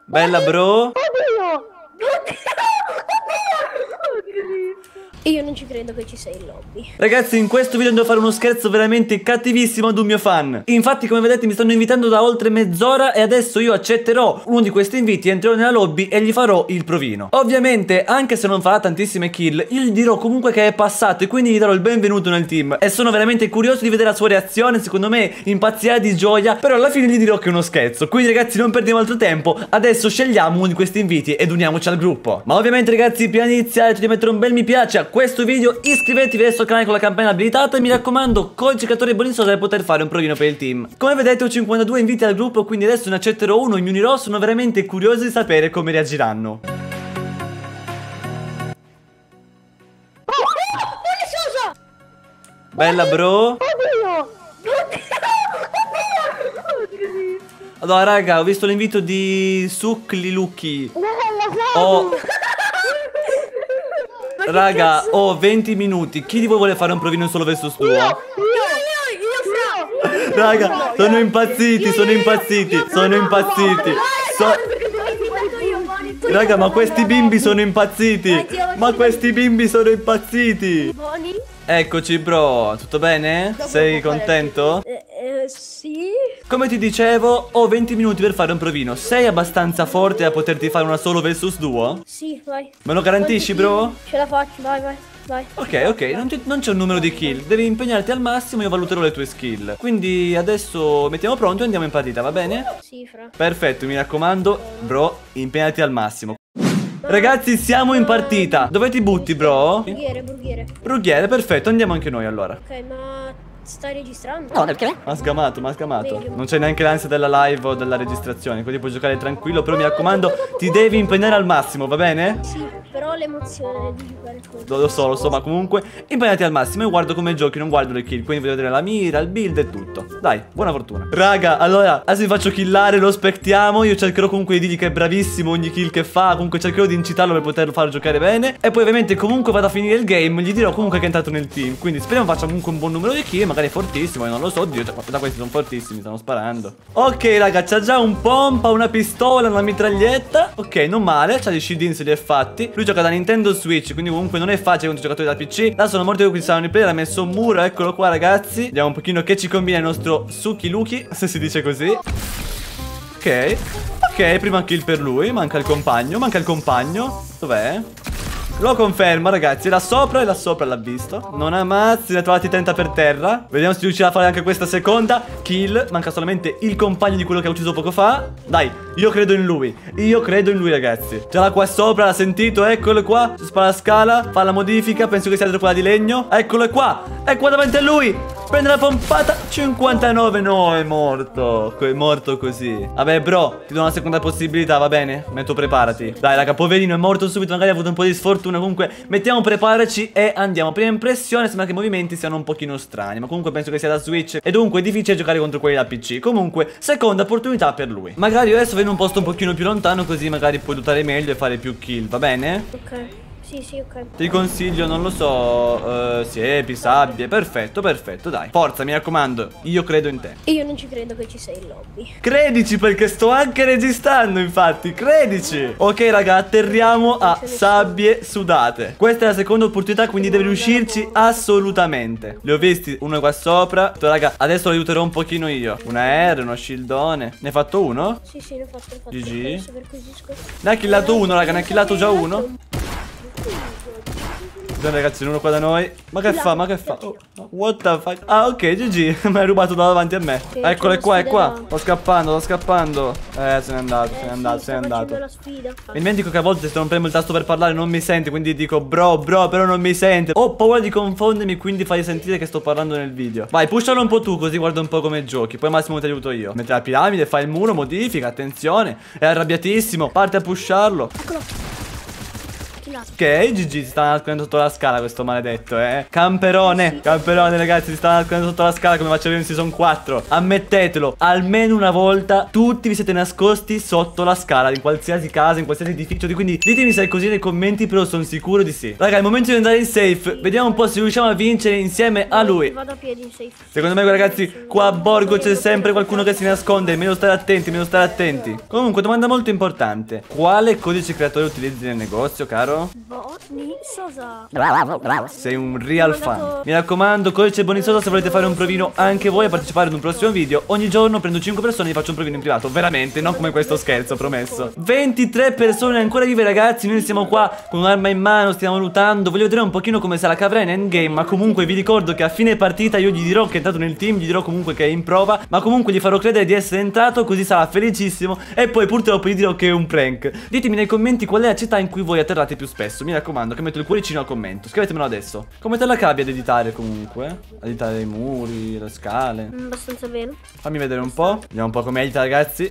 Bella bro. Oddio! Io non ci credo che ci sei in lobby. Ragazzi, in questo video devo fare uno scherzo veramente cattivissimo ad un mio fan. Infatti, come vedete, mi stanno invitando da oltre mezz'ora e adesso io accetterò uno di questi inviti, entrerò nella lobby e gli farò il provino. Ovviamente, anche se non farà tantissime kill, io gli dirò comunque che è passato e quindi gli darò il benvenuto nel team. E sono veramente curioso di vedere la sua reazione, secondo me impazzirà di gioia, però alla fine gli dirò che è uno scherzo. Quindi ragazzi, non perdiamo altro tempo, adesso scegliamo uno di questi inviti ed uniamoci al gruppo. Ma ovviamente ragazzi, prima di iniziare devi mettere un bel mi piace a questo video, iscrivetevi adesso al canale con la campanella abilitata e mi raccomando, codice creatore Bonistosa per poter fare un provino per il team. Come vedete ho 52 inviti al gruppo, quindi adesso ne accetterò uno e mi unirò, sono veramente curioso di sapere come reagiranno. Bella bro. Oddio! Allora raga, ho visto l'invito di Sucli Lucky. Oh, raga, ho 20 minuti. Chi di voi vuole fare un provino solo versus duo? Io Raga, sono impazziti, sono impazziti, sono impazziti. Raga, ma questi bimbi sono impazziti. Ma questi bimbi sono impazziti. Boni? Eccoci bro, tutto bene? Sei contento? Sì. Come ti dicevo, ho 20 minuti per fare un provino. Sei abbastanza forte da poterti fare una solo versus duo? Sì, vai. Me lo garantisci bro? Ce la faccio, vai, vai, vai. Ok, non c'è un numero di kill. Devi impegnarti al massimo e io valuterò le tue skill. Quindi adesso mettiamo pronto e andiamo in partita, va bene? Sì, fra. Perfetto, mi raccomando, bro, impegnati al massimo. Ragazzi, siamo in partita. Dove ti butti, bro? Brughiere. Brughiere, perfetto, andiamo anche noi allora. Ok, ma stai registrando? No, perché? Ma sgamato, ma sgamato. Non c'è neanche l'ansia della live o della registrazione, quindi puoi giocare tranquillo. Però mi raccomando, ti devi impegnare al massimo, va bene? Sì, però l'emozione di giocare con Lo so, ma comunque impegnati al massimo. Io guardo come giochi, non guardo le kill. Quindi voglio vedere la mira, il build e tutto. Dai, buona fortuna. Raga, allora, adesso mi faccio killare, lo spectiamo. Io cercherò comunque di dirgli che è bravissimo ogni kill che fa. Comunque cercherò di incitarlo per poterlo far giocare bene. E poi ovviamente comunque vado a finire il game, gli dirò comunque che è entrato nel team. Quindi speriamo faccia comunque un buon numero di kill. Magari è fortissimo, io non lo so. Dio, cioè, da questi sono fortissimi, stanno sparando. Ok raga, c'ha già un pompa, una pistola, una mitraglietta. Ok, non male, c'ha dei shieldin, se li è fatti. Lui gioca da Nintendo Switch, quindi comunque non è facile contro i giocatori da PC. Là sono morti qui, saranno i player, ha messo un muro, eccolo qua ragazzi. Vediamo un pochino che ci combina il nostro Suki Luki, se si dice così. Ok, prima kill per lui, manca il compagno. Dov'è? Lo conferma ragazzi, là sopra l'ha visto. Non ammazzi, ne ha trovati 30 per terra. Vediamo se riuscirà a fare anche questa seconda kill. Manca solamente il compagno di quello che ha ucciso poco fa. Dai, io credo in lui ragazzi. Già là qua sopra, l'ha sentito, eccolo qua. Spara la scala, fa la modifica, penso che sia dietro quella di legno. Eccolo qua, è qua davanti a lui. Prende la pompata, 59, no, è morto. È morto così. Vabbè bro, ti do una seconda possibilità, va bene? Metto preparati. Dai raga, poverino, è morto subito, magari ha avuto un po' di sfortuna. Comunque mettiamo prepararci e andiamo. Prima impressione, sembra che i movimenti siano un pochino strani, ma comunque penso che sia da Switch e dunque è difficile giocare contro quelli da PC. Comunque, seconda opportunità per lui. Magari io adesso vengo in un posto un pochino più lontano, così magari puoi lottare meglio e fare più kill, va bene? Ok. Sì, ok. Ti consiglio, non lo so, siepi, sabbie. Perfetto, dai. Forza, mi raccomando, io credo in te. Io non ci credo che ci sei in lobby. Credici, perché sto anche registrando, infatti, credici. Ok raga, atterriamo a sabbie sudate. Questa è la seconda opportunità, quindi devi riuscirci assolutamente. Li ho visti, uno qua sopra. Raga, adesso lo aiuterò un pochino io. Una R, uno shieldone. Ne hai fatto uno? Sì, ne ho fatto. GG. Ne ha killato uno, raga, ne ha killato già uno. Ragazzi, uno qua da noi. Ma che fa? Oh, what the fuck? Ah, ok, GG. Mi hai rubato da davanti a me. Eccolo, è qua. Sto scappando. Se n'è andato. Mi dimentico che a volte se non premo il tasto per parlare non mi sente, quindi dico bro, però non mi sente. Ho paura di confondermi, quindi fai sentire che sto parlando nel video. Vai, pushalo un po' tu, così guarda un po' come giochi. Poi massimo ti aiuto io. Mette la piramide, fai il muro, modifica, attenzione. È arrabbiatissimo, parte a pusharlo. Eccolo. killato. Ok, GG, si sta nascondendo sotto la scala questo maledetto, Camperone, Sì. camperone ragazzi, si sta nascondendo sotto la scala come facevo in Season 4. Ammettetelo, almeno una volta tutti vi siete nascosti sotto la scala, in qualsiasi casa, in qualsiasi edificio. Quindi ditemi se è così nei commenti, però sono sicuro di sì. Raga, è il momento di andare in safe. Vediamo un po' se riusciamo a vincere insieme a lui. Vado a piedi in safe. Secondo me ragazzi, qua a Borgo c'è sempre qualcuno che si nasconde. Meglio stare attenti, meglio stare attenti. Comunque, domanda molto importante: quale codice creatore utilizzi nel negozio, caro? Boni Sosa. Bravo. Sei un real fan. Mi raccomando, codice Bonisosa se volete fare un provino anche voi a partecipare ad un prossimo video. Ogni giorno prendo 5 persone e vi faccio un provino in privato. Veramente, non come questo scherzo, promesso. 23 persone ancora vive ragazzi. Noi siamo qua con un'arma in mano, stiamo lootando. Voglio vedere un pochino come sarà Cavra in endgame. Ma comunque vi ricordo che a fine partita io gli dirò che è entrato nel team. Gli dirò comunque che è in prova. Ma comunque gli farò credere di essere entrato, così sarà felicissimo. E poi purtroppo gli dirò che è un prank. Ditemi nei commenti qual è la città in cui voi atterrate più spesso. Mi raccomando, che metto il cuoricino al commento. Scrivetemelo adesso. Come te la cavi ad editare comunque? Ad editare i muri, le scale. Abbastanza bene. Fammi vedere un po'. Vediamo un po' come edita ragazzi.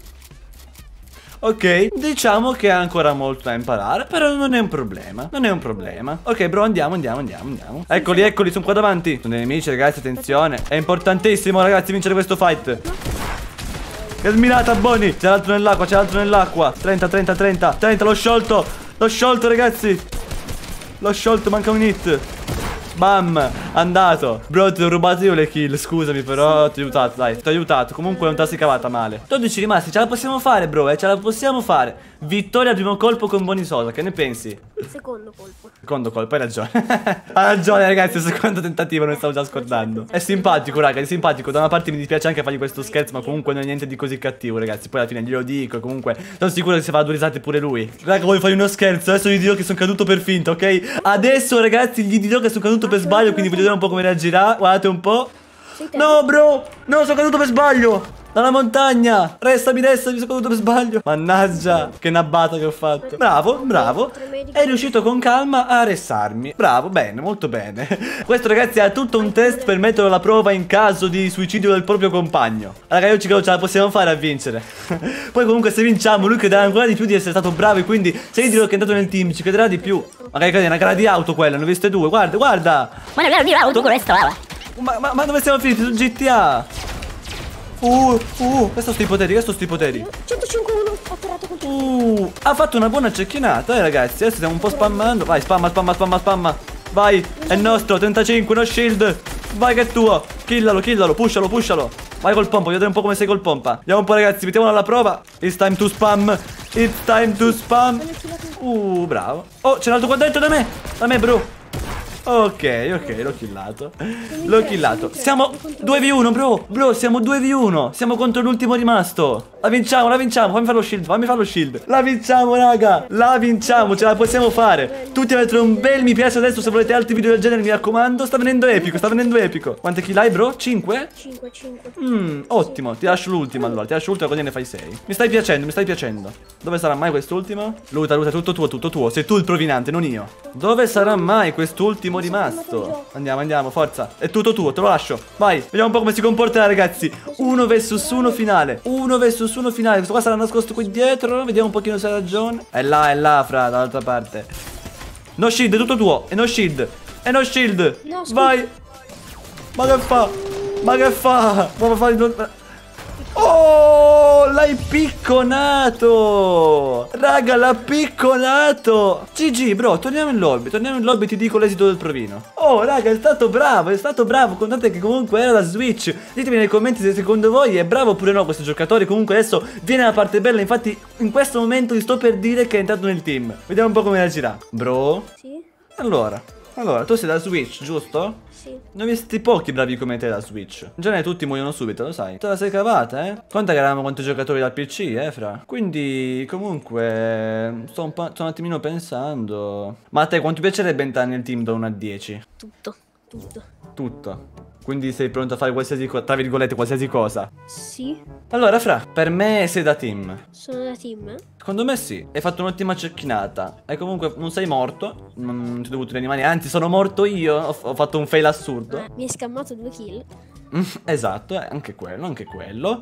Ok, diciamo che ha ancora molto da imparare, però non è un problema, non è un problema. Ok bro, andiamo. Eccoli, sono qua davanti. Sono dei nemici ragazzi, attenzione. È importantissimo ragazzi vincere questo fight. Che smirata Boni. C'è l'altro nell'acqua, 30, l'ho sciolto ragazzi. L'ho sciolto, manca un hit. Bam, andato. Bro, ti ho rubato io le kill, scusami, però ti ho aiutato, dai, ti ho aiutato. Comunque non ti sei cavata male. 12 rimasti, ce la possiamo fare, bro, ce la possiamo fare. Vittoria al primo colpo con Bonisosa, che ne pensi? Secondo colpo. Secondo colpo, hai ragione. Ha ragione ragazzi, il secondo tentativo, noi stavo già scordando. È simpatico raga, è simpatico. Da una parte mi dispiace anche fargli questo scherzo, ma comunque non è niente di così cattivo ragazzi. Poi alla fine glielo dico e comunque sono sicuro che si fa due risate pure lui. Raga, voglio fare uno scherzo, adesso gli dirò che sono caduto per finta, ok? Adesso ragazzi gli dirò che sono caduto per sbaglio, quindi voglio vedere un po' come reagirà. Guardate un po'. No bro, no, sono caduto per sbaglio. Dalla montagna. Restami, mi sono caduto per sbaglio. Mannaggia, che nabbata che ho fatto. Bravo. È riuscito con calma a restarmi. Bravo, bene, molto bene. Questo ragazzi è tutto un test per metterlo alla prova in caso di suicidio del proprio compagno. Raga, io ci credo ce la possiamo fare a vincere. Poi comunque se vinciamo lui crederà ancora di più di essere stato bravo, e quindi se gli dirò che è entrato nel team ci crederà di più. Magari è una gara di auto quella, ne ho viste due. Guarda. Ma non è una gara di auto questa, Ma dove siamo finiti? Su GTA. Questo sti poteri. 105-1, ho tirato con Ha fatto una buona cecchinata, ragazzi. Adesso stiamo un po' spammando. Vai, spamma. Vai, è nostro, 35, no shield. Vai che è tuo. Killalo, pushalo. Vai col pompa, voglio vedere un po' come sei col pompa. Andiamo un po' ragazzi, mettiamolo alla prova. It's time to spam. Bravo. Oh, c'è un altro qua dentro da me bro. Ok, l'ho killato. Siamo 2v1 bro, siamo 2v1. Siamo contro l'ultimo rimasto. La vinciamo, fammi fare lo shield. La vinciamo raga, ce la possiamo fare. Tutti avete un bel mi piace adesso se volete altri video del genere, mi raccomando. Sta venendo epico. Quante kill hai bro? 5? 5. Ottimo, ti lascio l'ultima allora, così ne fai 6. Mi stai piacendo. Dove sarà mai quest'ultimo? Luta, tutto tuo. Sei tu il provinante, non io. Dove sarà mai quest'ultimo rimasto? Andiamo, forza. È tutto tuo, te lo lascio. Vai, vediamo un po' come si comporterà ragazzi. 1 vs 1 finale. Questo qua sarà nascosto qui dietro. Vediamo un pochino se ha ragione. È là, fra, dall'altra parte. No shield, è tutto tuo. E no shield. No, vai. Ma che fa? Vuole fare... Oh, l'hai picconato. Raga, l'ha picconato. GG bro, torniamo in lobby, ti dico l'esito del provino. Oh raga, è stato bravo. Contate che comunque era da Switch. Ditemi nei commenti se secondo voi è bravo oppure no questo giocatore. Comunque adesso viene la parte bella. Infatti in questo momento vi sto per dire che è entrato nel team. Vediamo un po' come reagirà. Bro. Sì. Allora, tu sei da Switch, giusto? Sì. Ne ho visti pochi bravi come te da Switch. In genere tutti muoiono subito, lo sai. Te la sei cavata, Conta che eravamo quanti giocatori dal PC, fra. Quindi, comunque, sto un attimino pensando. Ma a te quanto piacerebbe entrare nel team da 1 a 10? Tutto. Quindi sei pronto a fare qualsiasi cosa, tra virgolette, qualsiasi cosa? Sì. Allora, fra, per me sei da team. Sono da team? Secondo me sì, hai fatto un'ottima cecchinata. E comunque non sei morto, non ti ho dovuto rianimare, anzi sono morto io, ho fatto un fail assurdo. Mi hai scammato 2 kill. Esatto, anche quello.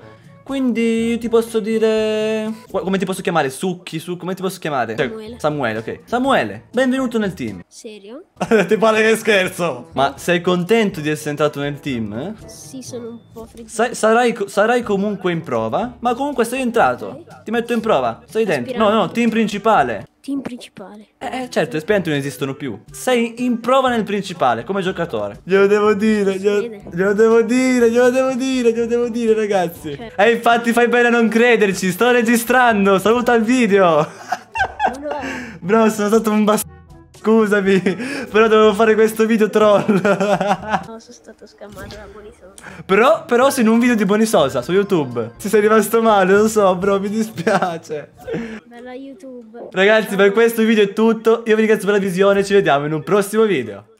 Quindi ti posso dire... Come ti posso chiamare? Succhi, come ti posso chiamare? Samuele. Samuele, ok. Samuele, benvenuto nel team. Serio? Ti pare che scherzo? Ma sei contento di essere entrato nel team? Sì, sono un po' frizzante. Sarai comunque in prova. Ma comunque sei entrato. Ti metto in prova. Sei dentro. No, no, team principale. Team principale. Certo, gli aspiranti non esistono più. Sei in prova nel principale, come giocatore. Glielo devo dire, glielo devo dire, ragazzi. E infatti fai bene a non crederci, sto registrando, saluta il video. Bro, sono stato un bastardo. Scusami, però dovevo fare questo video troll. No, sono stato scammato da Bonisosa. Però sei in un video di Bonisosa su YouTube. Ti sei rimasto male, lo so, bro, mi dispiace. Bella YouTube. Ragazzi, per questo video è tutto. Io vi ringrazio per la visione, ci vediamo in un prossimo video.